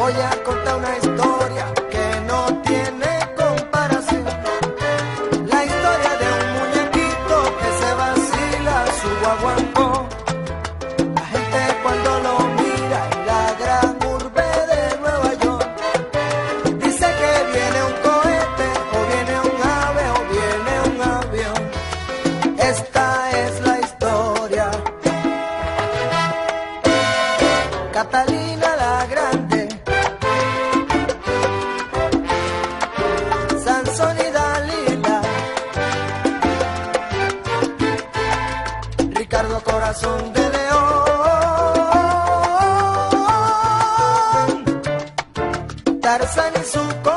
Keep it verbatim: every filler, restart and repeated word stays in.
voy a contar una historia que no tiene comparación. La historia de un muñequito que se vacila su guaguancó. La gente cuando lo mira en la gran urbe de Nueva York dice que viene un cohete, o viene un ave, o viene un avión. Esta es la historia. Catalina la Grande, Sansón y Dalila, Ricardo Corazón de León, Tarzán y su